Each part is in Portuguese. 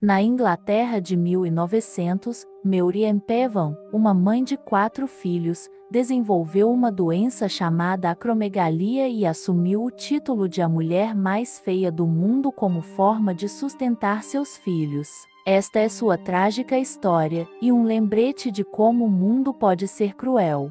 Na Inglaterra de 1900, Mary Ann Pevan, uma mãe de 4 filhos, desenvolveu uma doença chamada acromegalia e assumiu o título de a mulher mais feia do mundo como forma de sustentar seus filhos. Esta é sua trágica história, e um lembrete de como o mundo pode ser cruel.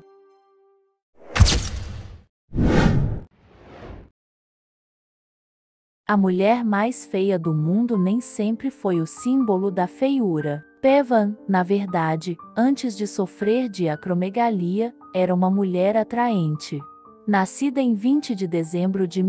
A mulher mais feia do mundo nem sempre foi o símbolo da feiura. Pevan, na verdade, antes de sofrer de acromegalia, era uma mulher atraente. Nascida em 20 de dezembro de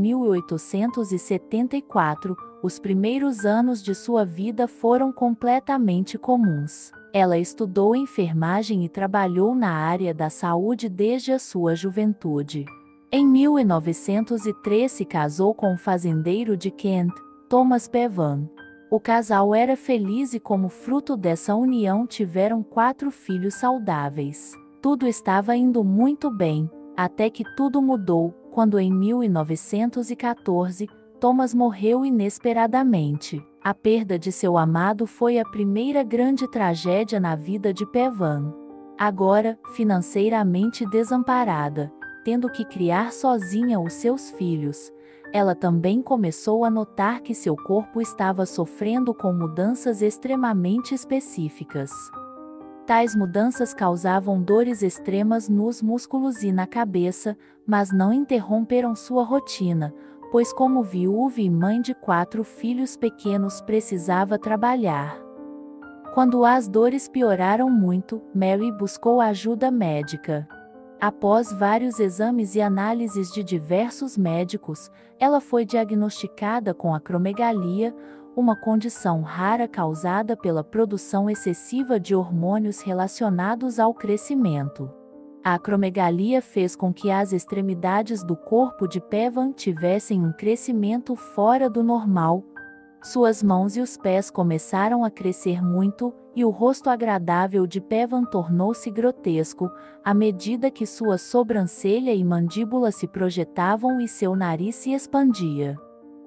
1874, os primeiros anos de sua vida foram completamente comuns. Ela estudou enfermagem e trabalhou na área da saúde desde a sua juventude. Em 1903 se casou com o fazendeiro de Kent, Thomas Pevan. O casal era feliz e como fruto dessa união tiveram 4 filhos saudáveis. Tudo estava indo muito bem, até que tudo mudou, quando em 1914, Thomas morreu inesperadamente. A perda de seu amado foi a primeira grande tragédia na vida de Pevan. Agora, financeiramente desamparada, tendo que criar sozinha os seus filhos, ela também começou a notar que seu corpo estava sofrendo com mudanças extremamente específicas. Tais mudanças causavam dores extremas nos músculos e na cabeça, mas não interromperam sua rotina, pois como viúva e mãe de 4 filhos pequenos precisava trabalhar. Quando as dores pioraram muito, Mary buscou ajuda médica. Após vários exames e análises de diversos médicos, ela foi diagnosticada com acromegalia, uma condição rara causada pela produção excessiva de hormônios relacionados ao crescimento. A acromegalia fez com que as extremidades do corpo de Pevan tivessem um crescimento fora do normal. Suas mãos e os pés começaram a crescer muito, e o rosto agradável de Pevan tornou-se grotesco, à medida que sua sobrancelha e mandíbula se projetavam e seu nariz se expandia.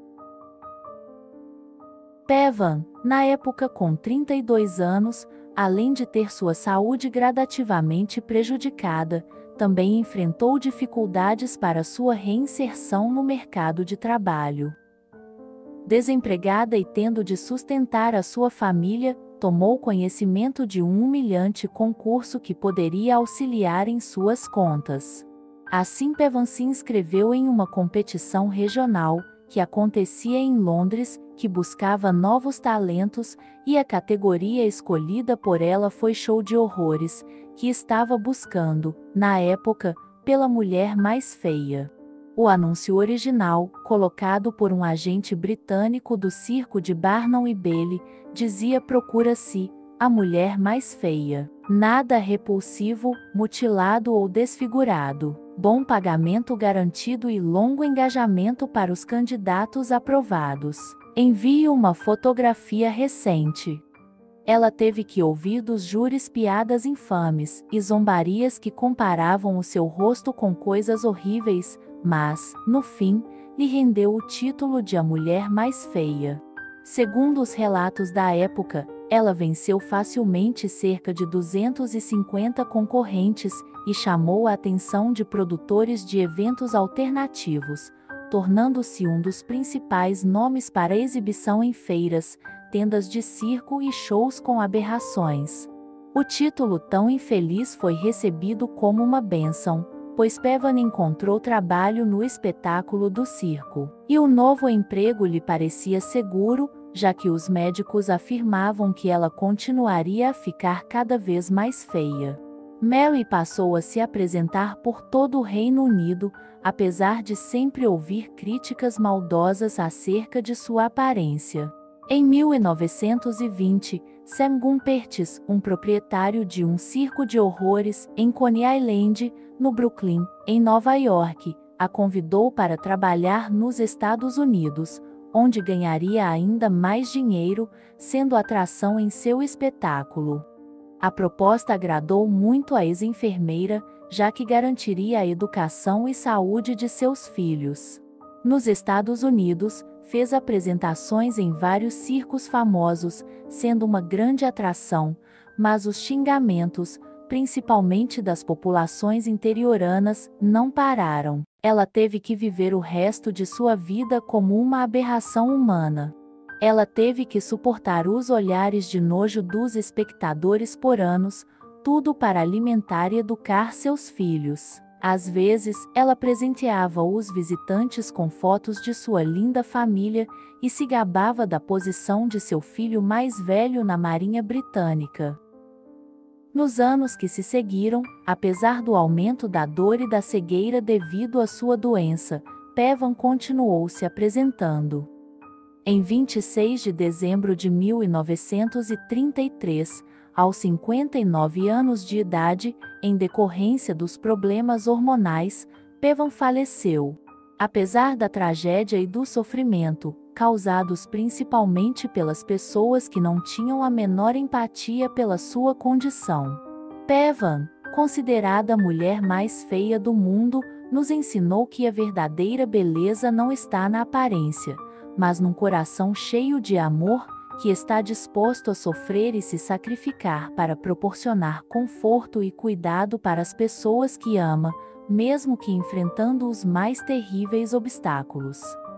Pevan, na época com 32 anos, além de ter sua saúde gradativamente prejudicada, também enfrentou dificuldades para sua reinserção no mercado de trabalho. Desempregada e tendo de sustentar a sua família, tomou conhecimento de um humilhante concurso que poderia auxiliar em suas contas. Assim Pevan se inscreveu em uma competição regional, que acontecia em Londres, que buscava novos talentos, e a categoria escolhida por ela foi show de horrores, que estava buscando, na época, pela mulher mais feia. O anúncio original, colocado por um agente britânico do circo de Barnum e Bailey, dizia: procura-se a mulher mais feia. Nada repulsivo, mutilado ou desfigurado. Bom pagamento garantido e longo engajamento para os candidatos aprovados. Envie uma fotografia recente. Ela teve que ouvir dos júris piadas infames e zombarias que comparavam o seu rosto com coisas horríveis, mas, no fim, lhe rendeu o título de a mulher mais feia. Segundo os relatos da época, ela venceu facilmente cerca de 250 concorrentes e chamou a atenção de produtores de eventos alternativos, tornando-se um dos principais nomes para exibição em feiras, tendas de circo e shows com aberrações. O título tão infeliz foi recebido como uma bênção, pois Pevan encontrou trabalho no espetáculo do circo, e o novo emprego lhe parecia seguro, já que os médicos afirmavam que ela continuaria a ficar cada vez mais feia. Mary passou a se apresentar por todo o Reino Unido, apesar de sempre ouvir críticas maldosas acerca de sua aparência. Em 1920, Sam Gumpertz, um proprietário de um circo de horrores em Coney Island, no Brooklyn, em Nova York, a convidou para trabalhar nos Estados Unidos, onde ganharia ainda mais dinheiro, sendo atração em seu espetáculo. A proposta agradou muito a ex-enfermeira, já que garantiria a educação e saúde de seus filhos. Nos Estados Unidos, fez apresentações em vários circos famosos, sendo uma grande atração, mas os xingamentos, principalmente das populações interioranas, não pararam. Ela teve que viver o resto de sua vida como uma aberração humana. Ela teve que suportar os olhares de nojo dos espectadores por anos, tudo para alimentar e educar seus filhos. Às vezes, ela presenteava os visitantes com fotos de sua linda família e se gabava da posição de seu filho mais velho na Marinha Britânica. Nos anos que se seguiram, apesar do aumento da dor e da cegueira devido à sua doença, Pevan continuou se apresentando. Em 26 de dezembro de 1933, aos 59 anos de idade, em decorrência dos problemas hormonais, Pevan faleceu. Apesar da tragédia e do sofrimento, causados principalmente pelas pessoas que não tinham a menor empatia pela sua condição, Pevan, considerada a mulher mais feia do mundo, nos ensinou que a verdadeira beleza não está na aparência, mas num coração cheio de amor, que está disposto a sofrer e se sacrificar para proporcionar conforto e cuidado para as pessoas que ama, mesmo que enfrentando os mais terríveis obstáculos.